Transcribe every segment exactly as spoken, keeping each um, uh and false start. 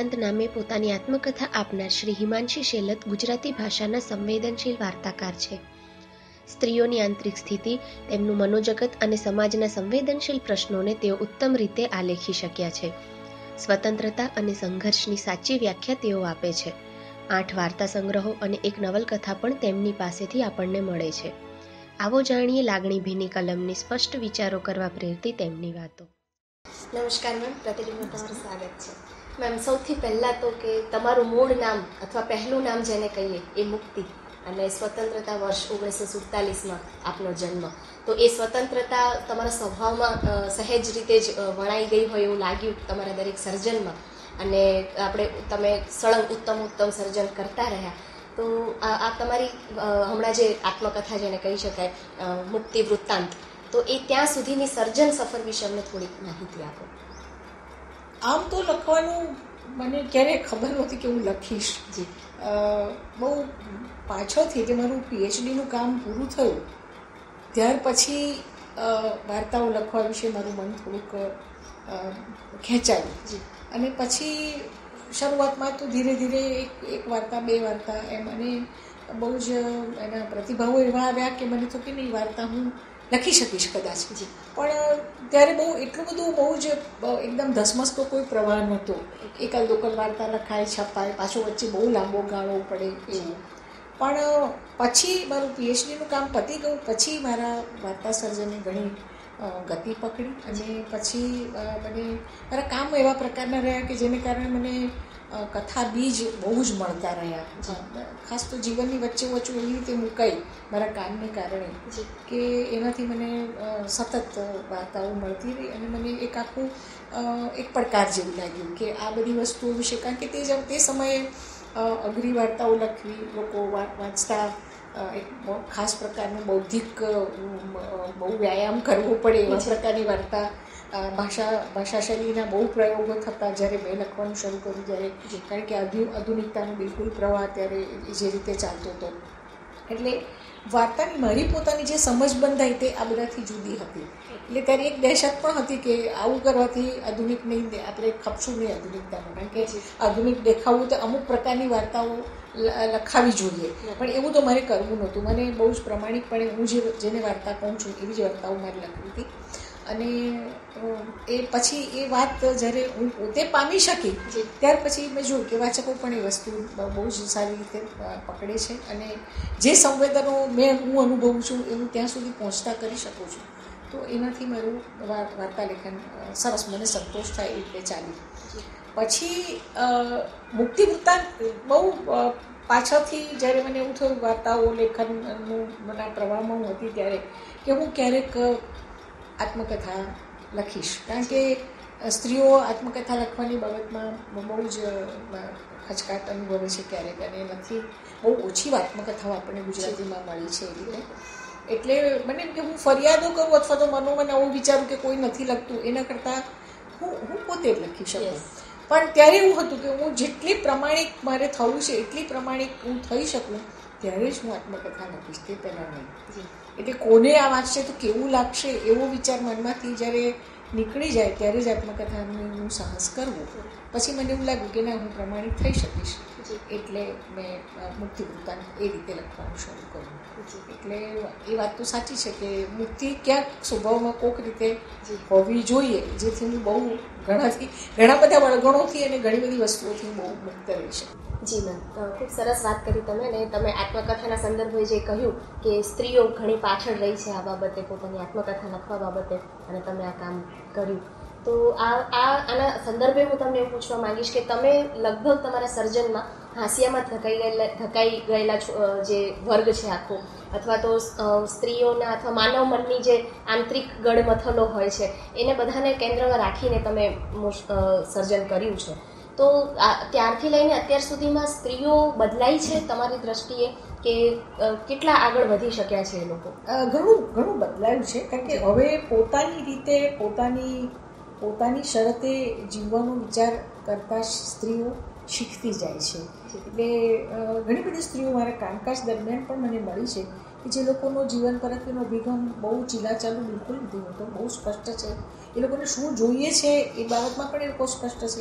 વૃત્તાંત નામે પોતાની આત્મકથા આપનાર શ્રી હિમાંશી શેલત ગુજરાતી ભાષાના સંવેદનશીલ વાર્તાકાર છે. સ્ત્રીઓની આંતરિક સ્થિતિ, તેમનું મનોજગત અને સમાજના સંવેદનશીલ પ્રશ્નોને તેઓ ઉત્તમ રીતે આલેખી શક્યા છે. સ્વતંત્રતા અને સંઘર્ષની સાચી વ્યાખ્યા તેઓ આપે છે. આઠ વાર્તા સંગ્રહો અને એક નવલકથા પણ તેમની પાસેથી આપણને મળે છે. આવો જાણીએ લાગણી ભીની કલમની સ્પષ્ટ વિચારો કરવા પ્રેરતી તેમની વાતો. નમસ્કાર મેમ, પ્રતિનિધિમાં તમારું સ્વાગત છે. મેમ, સૌથી પહેલાં તો કે તમારું મૂળ નામ અથવા પહેલું નામ જેને કહીએ એ મુક્તિ, અને સ્વતંત્રતા વર્ષ ઓગણીસો સુડતાલીસમાં આપનો જન્મ. તો એ સ્વતંત્રતા તમારા સ્વભાવમાં સહેજ રીતે જ વણાઈ ગઈ હોય એવું લાગ્યું તમારા દરેક સર્જનમાં, અને આપણે તમે સળંગ ઉત્તમ ઉત્તમ સર્જન કરતા રહ્યા. તો આ તમારી હમણાં જે આત્મકથા જેને કહી શકાય મુક્તિ વૃત્તાંત, તો એ ત્યાં સુધીની સર્જન સફર વિશે અમને થોડીક માહિતી આપો. આમ તો લખવાનું મને ક્યારેય ખબર નહોતી કે હું લખીશ. જી બહુ પાછળથી જે મારું પીએચડીનું કામ પૂરું થયું ત્યાર પછી વાર્તાઓ લખવા વિશે મારું મન થોડુંક ખેંચાયું. જી અને પછી શરૂઆતમાં તો ધીરે ધીરે એક એક વાર્તા બે વાર્તા એમ, અને બહુ જ એના પ્રતિભાવો એવા આવ્યા કે મને તો કે નહીં, વાર્તા હું લખી શકીશ કદાચ. જી પણ ત્યારે બહુ એટલું બધું બહુ જ એકદમ ધસમસતો કોઈ પ્રવાહ નહોતો. એકલ દોકલ વાર્તા લખાય, છપાય, પાછો વચ્ચે બહુ લાંબો ગાળો પડે એવું. પણ પછી મારું પીએચડીનું કામ પતી ગયું પછી મારા વાર્તા સર્જને ઘણી ગતિ પકડી, અને પછી મને મારા કામ એવા પ્રકારના રહ્યા કે જેને કારણે મને કથા બીજ બહુ જ મળતા રહ્યા. ખાસ તો જીવનની વચ્ચે વચ્ચે એવી રીતે મુકાઈ મારા કામને કારણે કે એનાથી મને સતત વાર્તાઓ મળતી રહી, અને મને એક આખું એક પડકાર જેવું લાગ્યું કે આ બધી વસ્તુઓ વિશે, કારણ કે તે તે સમયે અઘરી વાર્તાઓ લખવી, લોકો વાંચતા એક ખાસ પ્રકારનું બૌદ્ધિક બહુ વ્યાયામ કરવો પડે એવા પ્રકારની વાર્તા, ભાષા ભાષાશૈલીના બહુ પ્રયોગો થતા જ્યારે મેં લખવાનું શરૂ કર્યું ત્યારે, કારણ કે આધુનિકતાનો બિલકુલ પ્રવાહ ત્યારે જે રીતે ચાલતો હતો. એટલે વાર્તાની મારી પોતાની જે સમજ બંધાઈ તે આ બધાથી જુદી હતી. એટલે ત્યારે એક દહેશત પણ હતી કે આવું કરવાથી આધુનિક નહીં, આપણે ખપશું નહીં આધુનિકતામાં, કારણ કે આધુનિક દેખાવું તો અમુક પ્રકારની વાર્તાઓ લખાવી જોઈએ, પણ એવું તો મારે કરવું નહોતું. મને બહુ જ પ્રમાણિકપણે હું જે જેને વાર્તા કહું છું એવી જ વાર્તાઓ મારે લખવી હતી. અને એ પછી એ વાત જ્યારે હું પોતે પામી શકી ત્યાર પછી મેં જોયું કે વાચકો પણ એ વસ્તુ બહુ જ સારી રીતે પકડે છે, અને જે સંવેદનો મેં હું અનુભવું છું એવું ત્યાં સુધી પહોંચતા કરી શકું છું. તો એનાથી મારું વાર્તા લેખન સરસ, મને સંતોષ થાય એ રીતે ચાલ્યું. પછી મુક્તિ વૃત્તાંત બહુ પાછળથી જ્યારે મને એવું થયું વાર્તાઓ લેખનનું મને પ્રવાહમાં હું હતી ત્યારે કે હું ક્યારેક આત્મકથા લખીશ, કારણ કે સ્ત્રીઓ આત્મકથા લખવાની બાબતમાં બહુ જ ખચકાટ અનુભવે છે ક્યારેક, અને નથી બહુ ઓછી આત્મકથાઓ આપણને ગુજરાતીમાં મળી છે એ રીતે. એટલે મને એમ કે હું ફરિયાદો કરું અથવા તો મનોમન આવું વિચારું કે કોઈ નથી લખતું, એના કરતાં હું હું પોતે જ લખી શકું. પણ ત્યારે એવું હતું કે હું જેટલી પ્રમાણિક મારે થવું છે એટલી પ્રમાણિક હું થઈ શકું ત્યારે જ હું આત્મકથા લખીશ, તે પહેલાં નહીં. એટલે કોને આ વાંચશે તો કેવું લાગશે એવો વિચાર મનમાંથી જ્યારે નીકળી જાય ત્યારે જ આત્મકથાનું હું સાહસ કરવું. પછી મને એવું લાગ્યું કે ના, હું પ્રમાણિત થઈ શકીશ, એટલે મેં મુક્તિ વૃત્તાંત એ રીતે લખવાનું શરૂ કર્યું. એટલે એ વાત તો સાચી છે કે મુક્તિ ક્યાંક સ્વભાવમાં કોઈક રીતે હોવી જોઈએ, જેથી હું બહુ ઘણાથી ઘણા બધા વળગણોથી અને ઘણી બધી વસ્તુઓથી બહુ મુક્ત રહી શકું. જી મેમ, ખૂબ સરસ વાત કરી તમે. ને તમે આત્મકથાના સંદર્ભે જે કહ્યું કે સ્ત્રીઓ ઘણી પાછળ રહી છે આ બાબતે, પોતાની આત્મકથા લખવા બાબતે, અને તમે આ કામ કર્યું. તો આ આ આના સંદર્ભે હું તમને એવું પૂછવા માંગીશ કે તમે લગભગ તમારા સર્જનમાં હાંસિયામાં ધકાઈ ગયેલા ધકાઈ ગયેલા જે વર્ગ છે આખો, અથવા તો સ્ત્રીઓના અથવા માનવ મનની જે આંતરિક ગડમથલો હોય છે એને બધાને કેન્દ્રમાં રાખીને તમે સર્જન કર્યું છે. તો ત્યારથી લઈને અત્યાર સુધીમાં સ્ત્રીઓ બદલાઈ છે તમારી દ્રષ્ટિએ, કે કેટલા આગળ વધી શક્યા છે એ લોકો? ઘણું ઘણું બદલાયું છે, કારણ કે હવે પોતાની રીતે પોતાની પોતાની શરતે જીવવાનો વિચાર કરતા સ્ત્રીઓ શીખતી જાય છે. એટલે ઘણી બધી સ્ત્રીઓ મારા કામકાજ દરમિયાન પણ મને મળી છે કે જે લોકોનો જીવન પરત્વેનો અભિગમ બહુ ચીલાચાલુ બિલકુલ નથી હોતો, બહુ સ્પષ્ટ છે. એ લોકોને શું જોઈએ છે એ બાબતમાં પણ એ લોકો સ્પષ્ટ છે.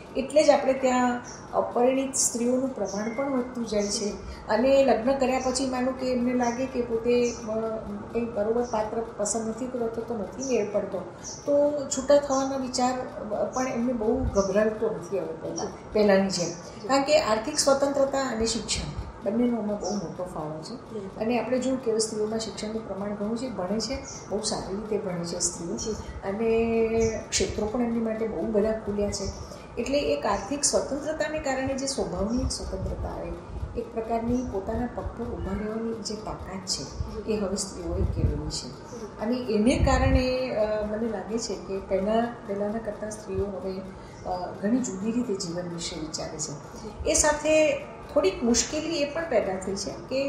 એટલે જ આપણે ત્યાં અપરિણિત સ્ત્રીઓનું પ્રમાણ પણ વધતું જાય છે. અને લગ્ન કર્યા પછી માનો કે એમને લાગે કે પોતે કંઈ બરોબર પાત્ર પસંદ નથી કરતો તો નથી મેળ પડતો, તો છૂટા થવાનો વિચાર પણ એમને બહુ ગભરાવતો નથી હવે પહેલાં પહેલાંની જેમ. કારણ કે આર્થિક સ્વતંત્રતા અને શિક્ષણ બંનેનો આમાં બહુ મોટો ફાળો છે. અને આપણે જોયું કે સ્ત્રીઓમાં શિક્ષણનું પ્રમાણ ઘણું છે, ભણે છે, બહુ સારી રીતે ભણે છે સ્ત્રીઓ, અને ક્ષેત્રો પણ એમની માટે બહુ બધા ખુલ્યા છે. એટલે એક આર્થિક સ્વતંત્રતાને કારણે જે સ્વભાવની એક સ્વતંત્રતા આવે, એક પ્રકારની પોતાના પગ પર ઊભા રહેવાની જે તાકાત છે એ હવે સ્ત્રીઓએ કેળવી છે. અને એને કારણે મને લાગે છે કે પહેલાં પહેલાંના કરતાં સ્ત્રીઓ હવે ઘણી જુદી રીતે જીવન વિશે વિચારે છે. એ સાથે થોડીક મુશ્કેલી એ પણ પેદા થઈ છે કે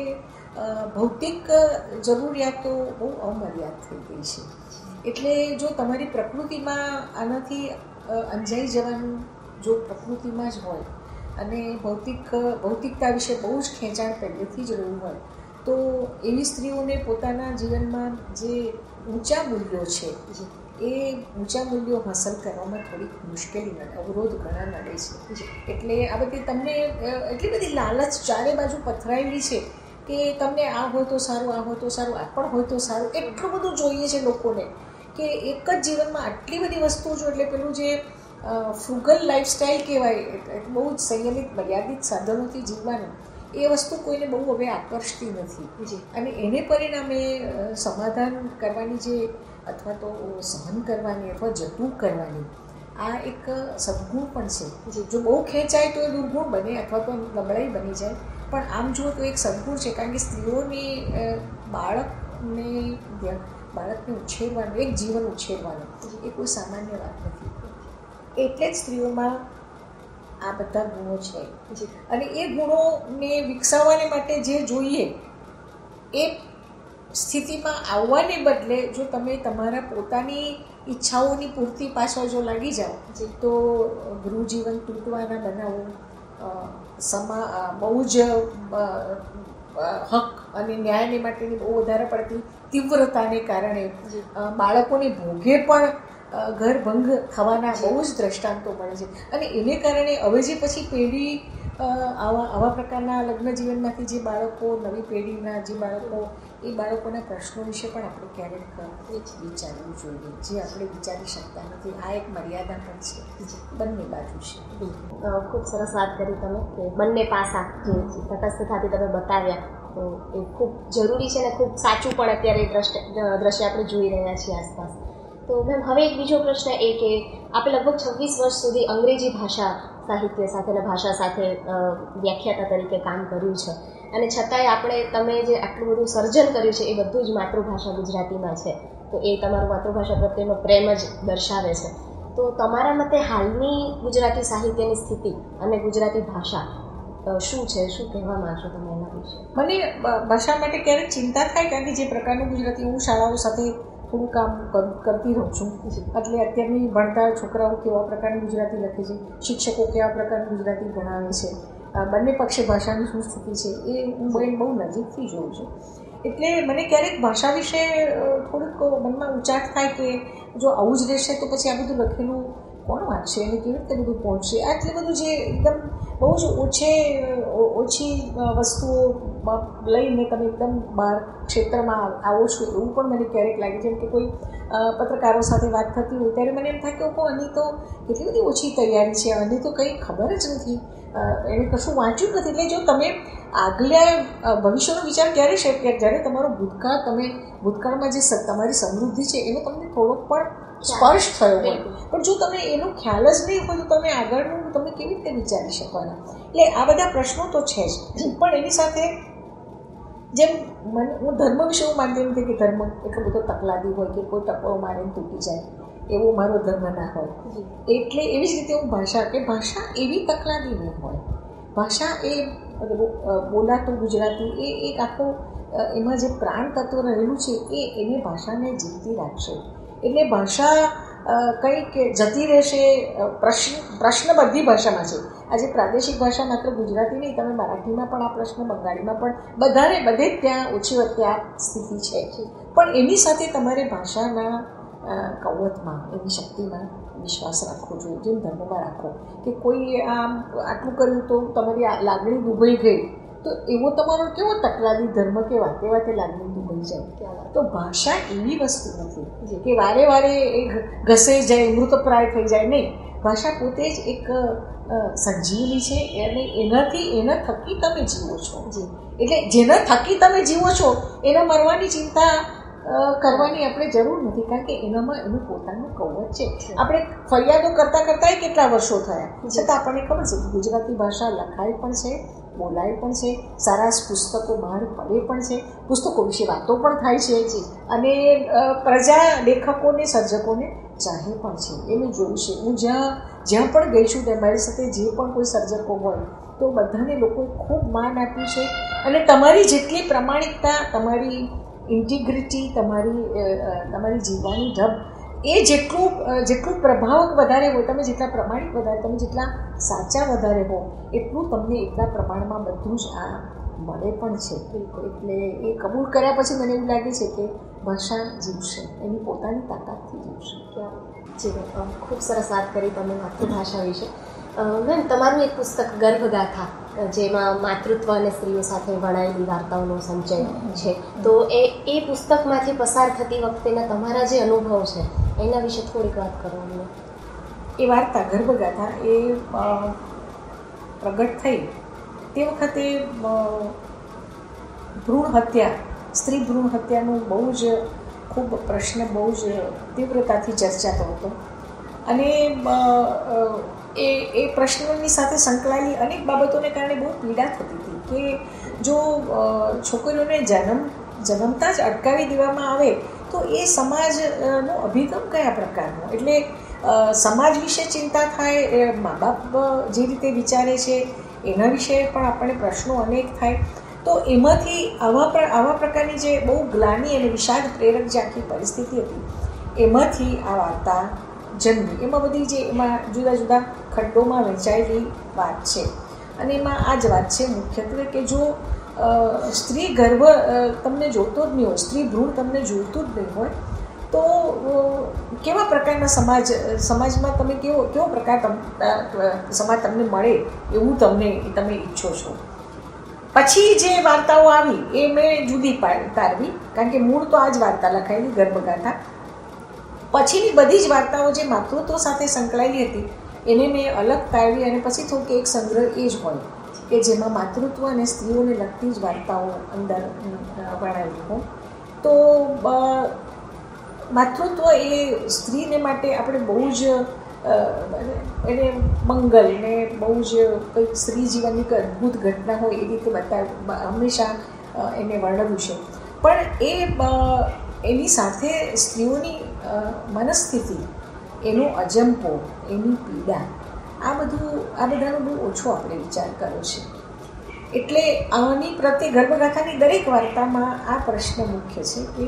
ભૌતિક જરૂરિયાતો બહુ અમર્યાદ થઈ ગઈ છે. એટલે જો તમારી પ્રકૃતિમાં આનાથી અંજાઈ જવાનું જો પ્રકૃતિમાં જ હોય અને ભૌતિક ભૌતિકતા વિશે બહુ જ ખેંચાણ પહેલેથી જ રહ્યું હોય, તો એવી સ્ત્રીઓને પોતાના જીવનમાં જે ઊંચા મૂલ્યો છે એ ઊંચા મૂલ્યો હાંસલ કરવામાં થોડીક મુશ્કેલી નડે, અવરોધ ઘણા નડે છે. એટલે આ બધી તમને એટલી બધી લાલચ ચારે બાજુ પથરાયેલી છે કે તમને આ હોય તો સારું, આ હોય તો સારું, આ પણ હોય તો સારું, એટલું બધું જોઈએ છે લોકોને કે એક જ જીવનમાં આટલી બધી વસ્તુઓ જો એટલે પેલું જે ફ્રુગલ લાઈફસ્ટાઈલ કહેવાય, બહુ જ સંયમિત મર્યાદિત સાધનોથી જીવવાનું, એ વસ્તુ કોઈને બહુ હવે આકર્ષતી નથી. અને એને પરિણામે સમાધાન કરવાની જે અથવા તો સહન કરવાની અથવા જતું કરવાની આ એક સદગુણ પણ છે. જો બહુ ખેંચાય તો એ દુર્ગુણ બને અથવા તો નબળાઈ બની જાય, પણ આમ જુઓ તો એક સદગુણ છે. કારણ કે સ્ત્રીઓની બાળકને બાળકને ઉછેરવાનું, એક જીવન ઉછેરવાનું એ કોઈ સામાન્ય વાત નથી. એટલે જ સ્ત્રીઓમાં આ બધા ગુણો છે. અને એ ગુણોને વિકસાવવાને માટે જે જોઈએ એ સ્થિતિમાં આવવાને બદલે જો તમે તમારા પોતાની ઈચ્છાઓની પૂર્તિ પાછળ જો લાગી જાઓ તો ગૃહજીવન તૂટવાના બનાવો, સમા બહુ જ હક અને ન્યાયને માટેની બહુ વધારે પડતી તીવ્રતાને કારણે બાળકોને ભોગે પણ ઘરભંગ થવાના બહુ જ દ્રષ્ટાંતો મળે છે. અને એને કારણે હવે જે પછી પેઢી આવા આવા પ્રકારના લગ્ન જીવનમાંથી જે બાળકો, નવી પેઢીના જે બાળકો, એ બાળકોના પ્રશ્નો વિશે પણ આપણે ક્યારેક વિચારવું જોઈએ, જે આપણે વિચારી શકતા નથી. આ એક મર્યાદા પણ છે, બંને બાજુ છે. ખૂબ સરસ વાત કરી તમે કે બંને પાસા જે તટસ્થતાથી તમે બતાવ્યા, તો એ ખૂબ જરૂરી છે અને ખૂબ સાચું પણ અત્યારે દ્રશ્ય દ્રશ્ય આપણે જોઈ રહ્યા છીએ આસપાસ. તો મેમ હવે એક બીજો પ્રશ્ન એ કે આપણે લગભગ છવ્વીસ વર્ષ સુધી અંગ્રેજી ભાષા સાહિત્ય સાથે અને ભાષા સાથે વ્યાખ્યાતા તરીકે કામ કર્યું છે, અને છતાંય આપણે તમે જે આટલું બધું સર્જન કર્યું છે એ બધું જ માતૃભાષા ગુજરાતીમાં છે, તો એ તમારું માતૃભાષા પ્રત્યેનો પ્રેમ જ દર્શાવે છે. તો તમારા મતે હાલની ગુજરાતી સાહિત્યની સ્થિતિ અને ગુજરાતી ભાષા શું છે, શું કહેવા માંગશો તમે એના વિશે? મને ભાષા માટે ક્યારેક ચિંતા થાય, કારણ કે જે પ્રકારનું ગુજરાતી હું શાળાઓ સાથે થોડું કામ કરતી રહું છું, એટલે અત્યારની ભણતા છોકરાઓ કેવા પ્રકારની ગુજરાતી લખે છે, શિક્ષકો કેવા પ્રકારની ગુજરાતી ભણાવે છે, બંને પક્ષે ભાષાની શું સ્થિતિ છે એ હું બહુ નજીકથી જોઉં છું. એટલે મને ક્યારેક ભાષા વિશે થોડુંક મનમાં ઉચાટ થાય કે જો આવું જ રહેશે તો પછી આ બધું લખેલું કોણ વાંચશે અને કેવી રીતે બધું પહોંચશે. આટલું બધું જે એકદમ બહુ જ ઓછે ઓછી વસ્તુઓ લઈને તમે એકદમ બહાર ક્ષેત્રમાં આવો છો એવું પણ મને ક્યારેક લાગે. જેમ કે કોઈ પત્રકારો સાથે વાત થતી હોય ત્યારે મને એમ થાય કે ઓહો આની તો કેટલી બધી ઓછી તૈયારી છે, આની તો કંઈ ખબર જ નથી, એને કશું વાંચ્યું નથી. એટલે જો તમે આગલા ભવિષ્યનો વિચાર ક્યારે છે કે જ્યારે તમારો ભૂતકાળ, તમે ભૂતકાળમાં જે તમારી સમૃદ્ધિ છે એનો તમને થોડોક પણ સ્પર્શ થયો હોય, પણ જો તમે એનો ખ્યાલ જ નહીં હોય તો તમે આગળનું તમે કેવી રીતે વિચારી શકવાના. એટલે આ બધા પ્રશ્નો તો છે જ, પણ એની સાથે જેમ મને હું ધર્મ વિશે હું માનતી નથી કે ધર્મ એટલો બધો તકલાદી હોય કે કોઈ ટપો મારે તૂટી જાય, એવો મારો ધર્મ ના હોય. એટલે એવી જ રીતે હું ભાષા કે ભાષા એવી તકલાદી નહીં હોય. ભાષા એ બોલાતું ગુજરાતી એ એક આખો એમાં જે પ્રાણ તત્વ રહેલું છે એ એને ભાષાને જીવતી રાખશે. એટલે ભાષા કંઈક જતી રહેશે. પ્રશ્ન પ્રશ્ન બધી ભાષામાં છે. આજે પ્રાદેશિક ભાષા માત્ર ગુજરાતી નહીં, તમે મરાઠીમાં પણ આ પ્રશ્ન, બંગાળીમાં પણ, બધાને બધે જ ત્યાં ઓછી વચ્ચે આ સ્થિતિ છે. પણ એની સાથે તમારે ભાષાના કવચમાં, એની શક્તિમાં વિશ્વાસ રાખવો જોઈએ, જેમ ધર્મમાં રાખો કે કોઈ આમ આટલું કર્યું તો તમારી આ લાગણી દુભાઈ ગઈ, તો એવો તમારો કેવો તકરારી ધર્મ કેવા કેવા તે લાગણી દુભાઈ જાય. તો ભાષા એવી વસ્તુ નથી કે વારે વારે એ ઘસાઈ જાય, મૃતપ્રાય થઈ જાય. નહીં, ભાષા પોતે જ એક સંજીવની છે અને એનાથી એના થકી તમે જીવો છો. એટલે જેના થકી તમે જીવો છો એના મરવાની ચિંતા કરવાની આપણે જરૂર નથી, કારણ કે એનામાં એનું પોતાનું કવચ છે. આપણે ફરિયાદો કરતાં કરતાં કેટલા વર્ષો થયા છતાં આપણને ખબર છે કે ગુજરાતી ભાષા લખાય પણ છે, બોલાય પણ છે, સારા પુસ્તકો બહાર પડે પણ છે, પુસ્તકો વિશે વાતો પણ થાય છે અને પ્રજા લેખકોને સર્જકોને ચાહે પણ છે. એ મેં જોયું છે. હું જ્યાં જ્યાં પણ ગઈ છું ત્યાં મારી સાથે જે પણ કોઈ સર્જકો હોય તો બધાને લોકોએ ખૂબ માન આપ્યું છે. અને તમારી જેટલી પ્રમાણિકતા, તમારી ઇન્ટિગ્રિટી, તમારી તમારી જીવવાની ઢબ એ જેટલું જેટલું પ્રભાવક વધારે હોય, તમે જેટલા પ્રમાણિક વધારે, તમે જેટલા સાચા વધારે હો, એટલું તમને એટલા પ્રમાણમાં બધું જ આ મળે પણ છે. એટલે એ કબૂલ કર્યા પછી મને એવું લાગે છે કે ભાષા જીવશે, એની પોતાની તાકાતથી જીવશે. જી મેમ, ખૂબ સરસ વાત કરી તમે માતૃભાષા વિશે. મેમ, તમારું એક પુસ્તક ગર્ભગાથા, જેમાં માતૃત્વ અને સ્ત્રીઓ સાથે વણાયેલી વાર્તાઓનો સંચય છે, તો એ એ પુસ્તકમાંથી પસાર થતી વખતેના તમારા જે અનુભવ છે એના વિશે થોડીક વાત કરો અમને. એ વાર્તા ગર્ભગાથા એ પ્રગટ થઈ તે વખતે ભ્રૂણ હત્યા, સ્ત્રી ભ્રૂણ હત્યાનું બહુ જ ખૂબ પ્રશ્ન બહુ જ તીવ્રતાથી ચર્ચાતો હતો. અને એ એ પ્રશ્નની સાથે સંકળાયેલી અનેક બાબતોને કારણે બહુ પીડા થતી હતી કે જો છોકરીઓને જન્મ જન્મતા જ અટકાવી દેવામાં આવે તો એ સમાજનો અભિગમ કયા પ્રકારનો. એટલે સમાજ વિશે ચિંતા થાય, મા બાપ જે રીતે વિચારે છે એના વિશે પણ આપણને પ્રશ્નો અનેક થાય. તો એમાંથી આવા આવા પ્રકારની જે બહુ ગ્લાની અને વિષાદ પ્રેરક જે આખી પરિસ્થિતિ હતી એમાંથી આ વાર્તા જન્મી. એમાં બધી જે એમાં જુદા જુદા ખંડોમાં વહેંચાયેલી વાત છે અને એમાં આ જ વાત છે મુખ્યત્વે કે જો સ્ત્રી ગર્ભ તમને જોતો જ નહીં હોય, સ્ત્રી ભ્રૂણ તમને જોઈતું જ નહીં હોય, તો કેવા પ્રકારના સમાજ સમાજમાં તમે કેવો કેવો પ્રકાર સમાજ તમને મળે એવું તમને તમે ઈચ્છો છો. પછી જે વાર્તાઓ આવી એ મેં જુદી તારવી, કારણ કે મૂળ તો આ જ વાર્તા લખાયેલી ગર્ભગાથા. પછીની બધી જ વાર્તાઓ જે માતૃત્વ સાથે સંકળાયેલી હતી એને મેં અલગ તારવી અને પછી થોડુંક એક સંગ્રહ એ જ હોય કે જેમાં માતૃત્વ અને સ્ત્રીઓને લગતી જ વાર્તાઓ અંદર વણાવી હોય. તો માતૃત્વ એ સ્ત્રીને માટે આપણે બહુ જ એને મંગલ ને બહુ જ કંઈક સ્ત્રી જીવનની એક અદ્ભુત ઘટના હોય એ રીતે બતાવ હંમેશા એને વર્ણવ્યું છે. પણ એ એની સાથે સ્ત્રીઓની મનસ્થિતિ, એનો અજંપો, એની પીડા, આ બધું આ બધાનો બહુ ઓછો આપણે વિચાર કર્યો છે. એટલે આની પ્રત્યે ગર્ભગાથાની દરેક વાર્તામાં આ પ્રશ્ન મુખ્ય છે કે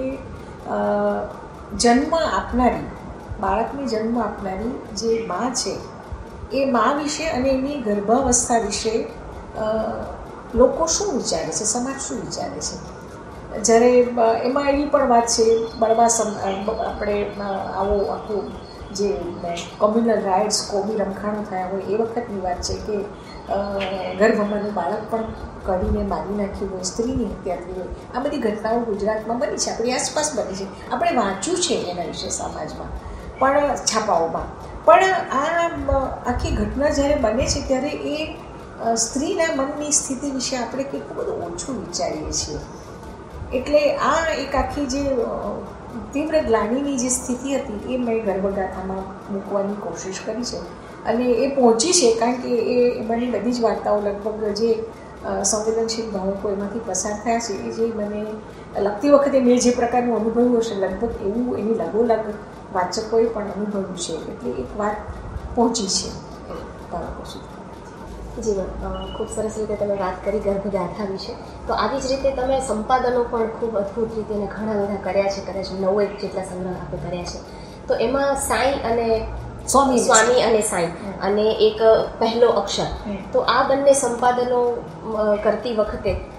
જન્મ આપનારી, બાળકને જન્મ આપનારી જે મા છે એ મા વિશે અને એની ગર્ભાવસ્થા વિશે લોકો શું વિચારે છે, સમાજ શું વિચારે છે. જ્યારે એમાં એવી પણ વાત છે, બળવા સમ આપણે આવો આખું જે કોમ્યુનલ રાઇટ્સ, કોમી રમખાણો થયા હોય એ વખતની વાત છે કે ગર્ભમાંનું બાળક પણ કઢીને મારી નાખ્યું હોય, સ્ત્રીની હત્યા થઈ હોય. આ બધી ઘટનાઓ ગુજરાતમાં બની છે, આપણી આસપાસ બની છે, આપણે વાંચ્યું છે એના વિશે સમાજમાં પણ, છાપાઓમાં પણ. આ આખી ઘટના જ્યારે બને છે ત્યારે એ સ્ત્રીના મનની સ્થિતિ વિશે આપણે કેટલું બધું ઓછું વિચારીએ છીએ. એટલે આ એક આખી જે તીવ્ર ગ્લાનીની જે સ્થિતિ હતી એ મેં ગર્ભગાથામાં મૂકવાની કોશિશ કરી છે અને એ પહોંચી છે, કારણ કે એ એમાંની બધી જ વાર્તાઓ લગભગ જે સંવેદનશીલ ભાવકો એમાંથી પસાર થયા છે એ જે મને લખતી વખતે મેં જે પ્રકારનું અનુભવ્યું હશે લગભગ એવું એની લગોલગ વાચકોએ પણ અનુભવ્યું છે. એટલે એક વાત પહોંચી છે બાળકો સુધી. જી મેમ, ખૂબ સરસ રીતે તમે વાત કરી ગર્ભગાથા વિશે. તો આવી જ રીતે તમે સંપાદનો પણ ખૂબ અદ્ભુત રીતે અને ઘણા બધા કર્યા છે કર્યા છે નવ એક જેટલા સંગ્રહ આપણે કર્યા છે. તો એમાં સાઈ અને સ્વામી સ્વામી અને સાઈ અને એક પહેલો અક્ષર, તો આ બંને સંપાદનો કરતી વખતે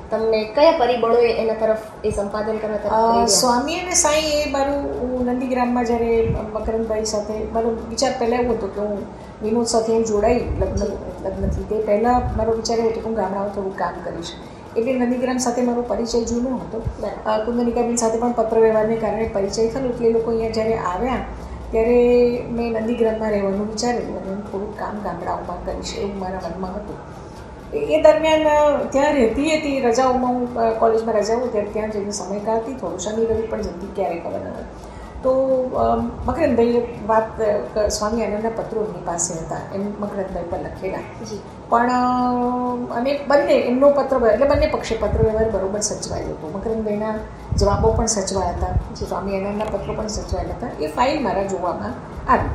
તમને કયા પરિબળોએ એના તરફ એ સંપાદન કરવા તરફ પ્રેર્યા? સ્વામી અને સાંઈ એ મારું હું નંદીગ્રામમાં જ્યારે મકરંદભાઈ સાથે મારો વિચાર પહેલાં એવો હતો કે હું વિનોદ સાથે હું જોડાઈ લગ્ન લગ્નથી તે પહેલાં મારો વિચાર એવો હતો કે હું ગામડામાં થોડું કામ કરીશ. એટલે નંદીગ્રામ સાથે મારો પરિચય જૂનો હતો. કુંદનિકાબેન સાથે પણ પત્ર વ્યવહારને કારણે પરિચય થયો. એટલે એ લોકો અહીંયા જ્યારે આવ્યા ત્યારે મેં નંદીગ્રામમાં રહેવાનું વિચારેલું અને હું થોડુંક કામ ગામડાઓમાં કરીશ એવું મારા મનમાં હતું. એ દરમિયાન ત્યાં રહેતી હતી રજાઓમાં, હું કોલેજમાં રજા હોય ત્યારે ત્યાં જઈને સમય કાઢતી, થોડું શનિ રવિ પણ જતી, ક્યારે ખબર ન હોય. તો મકરંદભાઈએ વાત સ્વામી આનંદના પત્રો એમની પાસે હતા, એમ મકરંદભાઈ પર લખેલા. પણ અને બંને એમનો પત્ર એટલે બંને પક્ષે પત્ર વ્યવહાર બરોબર સચવાયેલો હતો. મકરંદભાઈના જવાબો પણ સચવાયા હતા, સ્વામી આનંદના પત્રો પણ સચવાયેલા હતા. એ ફાઇલ મારા જોવામાં આવી.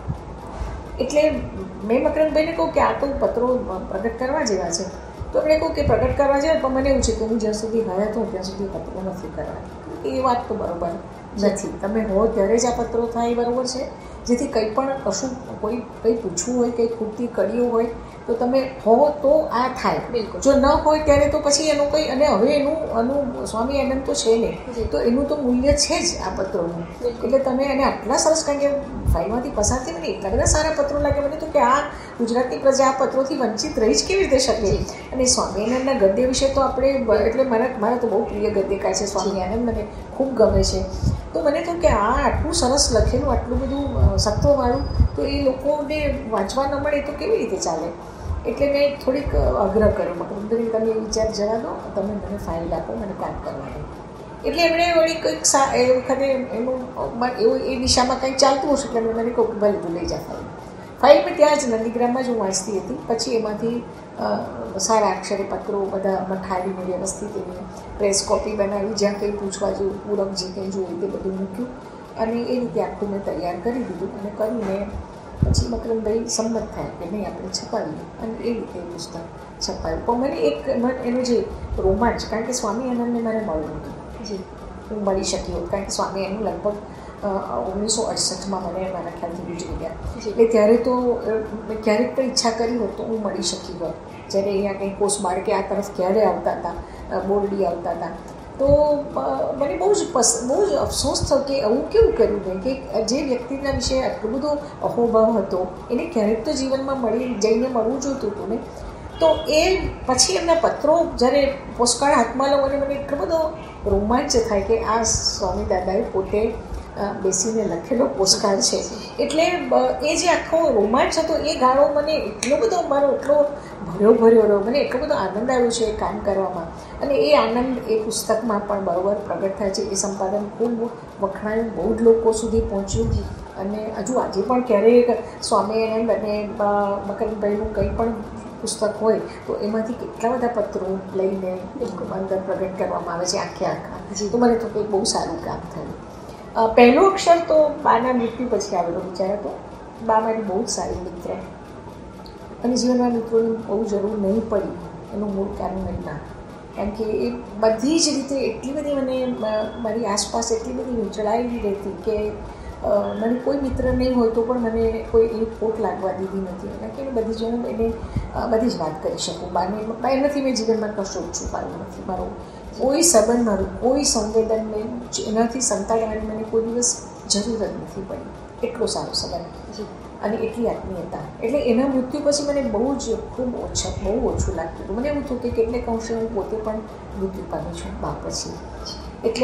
એટલે મેં મકરંદભાઈને કહું કે આ તો પત્રો પ્રગટ કરવા જેવા છે. તો એમણે કહું કે પ્રગટ કરવા જેવા, પણ મને એવું છે કે હું જ્યાં સુધી હયાત હોઉં ત્યાં સુધી પત્રો નથી કરવા. એ વાત તો બરાબર નથી. તમે હો ત્યારે જ આ પત્રો થાય એ બરાબર છે. જેથી કંઈ પણ કશું કોઈ કંઈ પૂછવું હોય, કંઈ ખૂટતી કડીઓ હોય તો તમે હો તો આ થાય. બિલકુલ. જો ન હોય ત્યારે તો પછી એનું કંઈ, અને હવે એનું આનું સ્વામી આનંદ તો છે નહીં, તો એનું તો મૂલ્ય છે જ આ પત્રોનું. એટલે તમે એને આટલા સરસ, કારણ કે ફાઇલમાંથી પસાર થઈ મને એટલા બધા સારા પત્રો લાગે મને તો કે આ ગુજરાતની પ્રજા આ પત્રોથી વંચિત રહી જ કેવી રીતે શકે. અને સ્વામી આનંદના ગદ્ય વિશે તો આપણે, એટલે મારા મારા તો બહુ પ્રિય ગદ્યકાર છે સ્વામી આનંદ, મને ખૂબ ગમે છે. તો મને તો કે આ આટલું સરસ લખેલું, આટલું બધું સત્વવાળું, તો એ લોકોને વાંચવા ન મળે તો કેવી રીતે ચાલે. એટલે મેં થોડીક આગ્રહ કર્યો મકરંદભાઈ, તમે એ વિચાર જવા દો, તમે મને ફાઇલ આપો, મને કામ કરવાનું. એટલે એમણે વળી કંઈક સા એ વખતે એનું એવું એ દિશામાં કંઈક ચાલતું હશે એટલે મેં મને કહું કે ભલે તું લઈ જા ફાઇલ. ફાઇલ મેં ત્યાં જ નંદીગ્રામમાં જ હું વાંચતી હતી. પછી એમાંથી સારા અક્ષરે પત્રો બધા મઠાવીને વ્યવસ્થિત એની પ્રેસ કોપી બનાવી, જ્યાં કંઈ પૂછવા જેવું પૂરક જે કંઈ જોયું તે બધું મૂક્યું અને એ રીતે આખું મેં તૈયાર કરી દીધું. અને કરીને પછી મકરંદભાઈ સંમત થયા કે નહીં આપણે છપાવીએ, અને એ રીતે એ પુસ્તક છપાયું. પણ મને એક એનો જે રોમાંચ, કારણ કે સ્વામી આનંદને મારે મળવું હતું, જી હું મળી શકી હોત, કારણ કે સ્વામી આનંદ લગભગ ઓગણીસો અડસઠમાં મને મારા ખ્યાલથી ગુજરી ગયા. એટલે ત્યારે તો મેં ક્યારેક પણ ઈચ્છા કરી હોત તો હું મળી શકી હોત. જ્યારે અહીંયા કંઈ કોસબાર કે આ તરફ ક્યારે આવતા હતા, બોરડી આવતા હતા, તો મને બહુ જ પસ બહુ જ અફસોસ થયો કે આવું કેવું કર્યું મેં, કે જે વ્યક્તિના વિશે આટલું બધો અહોભાવ હતો એને ક્યારેક તો જીવનમાં મળી જઈને મળવું જોઈતું હતું ને. તો એ પછી એમના પત્રો જ્યારે પોસ્ટકાર્ડ હાથમાં લઉં અને મને એટલો બધો રોમાંચ થાય કે આ સ્વામી દાદાએ પોતે બેસીને લખેલો પોસ્ટકાર્ડ છે. એટલે એ જે આખો રોમાંચ હતો એ ગાળો મને એટલો બધો મારો એટલો ભર્યો ભર્યો રહ્યો, મને એટલો બધો આનંદ આવ્યો છે એ કામ કરવામાં. અને એ આનંદ એ પુસ્તકમાં પણ બરાબર પ્રગટ થાય છે. એ સંપાદન ખૂબ વખણાયું, બહુ જ લોકો સુધી પહોંચ્યું. અને હજુ આજે પણ ક્યારેક સ્વામી આનંદ અને મકરંદભાઈનું કંઈ પણ પુસ્તક હોય તો એમાંથી કેટલા બધા પત્રો લઈને અંદર પ્રગટ કરવામાં આવે છે આખે આખા. તો મને તો કંઈક બહુ સારું કામ થયું. પહેલો અક્ષર તો બાના મૃત્યુ પછી આવેલો વિચાર હતો. બા મારી બહુ જ સારી મિત્ર, અને જીવનમાં મિત્રોની બહુ જરૂર નહીં પડી એનું મૂળ કારણ જ ના, કારણ કે એ બધી જ રીતે એટલી બધી મને મારી આસપાસ એટલી બધી વીંચળાયેલી રહેતી કે મને કોઈ મિત્ર નહીં હોય તો પણ મને કોઈ એવી ખોટ લાગવા દીધી નથી. કારણ કે એને બધી જ હું એને બધી જ વાત કરી શકું. બાને એનાથી મેં જીવનમાં કશું જ છુપાયું નથી. મારો કોઈ સંબંધ, મારું કોઈ સંવેદન મેં એનાથી સંતાડવાની મને કોઈ દિવસ જરૂર જ નથી પડી. એટલો સારો સંબંધ અને એટલી આત્મીયતા. એટલે એના મૃત્યુ પછી મને બહુ જ ખૂબ ઓછા બહુ ઓછું લાગતું હતું. મને એવું થયું કે કેટલેક અંશે હું પોતે પણ મૃત્યુ પામી છું બા પછી. એટલે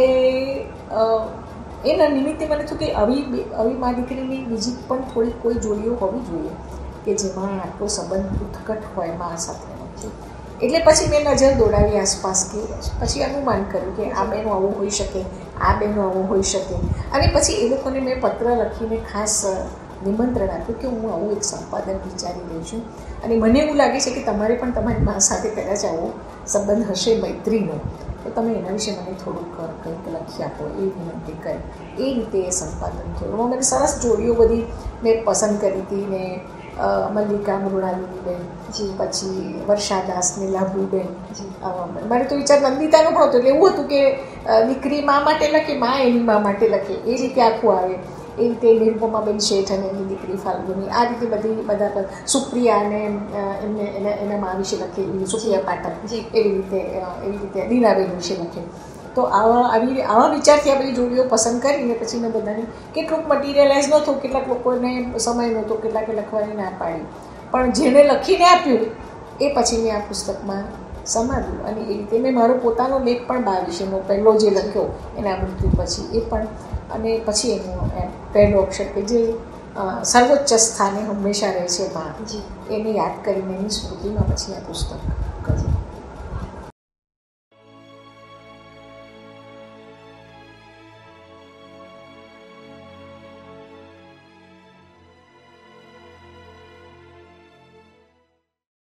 એના નિમિત્તે મને થયું કે આવી આવી મા દીકરીની બીજી પણ થોડી કોઈ જોડીઓ હોવી જોઈએ કે જેમાં આટલો સંબંધ ઉત્કટ હોય મા સાથેનો. એટલે પછી મેં નજર દોડાવી આસપાસ, કે પછી અનુમાન કર્યું કે આ બહેનો આવું હોઈ શકે, આ બહેનો આવું હોઈ શકે. અને પછી એ લોકોને મેં પત્ર લખીને ખાસ નિમંત્રણ આપ્યું કે હું આવું એક સંપાદન વિચારી રહી છું, અને મને એવું લાગે છે કે તમારે પણ તમારી મા સાથે કદાચ આવો સંબંધ હશે મૈત્રીનો, તો તમે એના વિશે મને થોડુંક કંઈક લખી આપો, એ વિનંતી કરી. એ રીતે એ સંપાદન થયું. મને સરસ જોડીઓ બધી મેં પસંદ કરી હતી ને મલ્લિકા મૃણાલિનીબેન, જી પછી વર્ષાદાસ ને લાભુબેન. મારે તો વિચાર નંદિતાનો પણ હતો, એટલે એવું હતું કે દીકરી મા માટે લખે, મા એની મા માટે લખે, એ રીતે આખું આવે. એ રીતે નિરુપમાબેન શેઠ અને એની દીકરી ફાલ્ગુની, આ રીતે બધી બધા પર સુપ્રિયા અને એમને એના એનામાં આ વિશે લખેલી, સુપ્રિયા પાઠક એવી રીતે એવી રીતે દીનાબેન વિશે લખેલી. તો આવા આવી આવા વિચારથી આ બધી જોડીઓ પસંદ કરીને પછી મેં બધાને કેટલુંક મટીરિયલાઇઝ નહોતું, કેટલાક લોકોને સમય નહોતો, કેટલાકે લખવાની ના પાડી, પણ જેણે લખીને આપ્યું એ પછી મેં આ પુસ્તકમાં સમાવ્યું. અને એ રીતે મેં મારો પોતાનો લેખ પણ બા વિશેનો પહેલો જે લખ્યો એના મૃત્યુ પછી એ પણ, અને પછી એનો પહેલો અક્ષર કે જે સર્વોચ્ચ સ્થાને હંમેશા રહે છે બા, એને યાદ કરીને એની સ્મૃતિમાં પછી આ પુસ્તક કર્યું.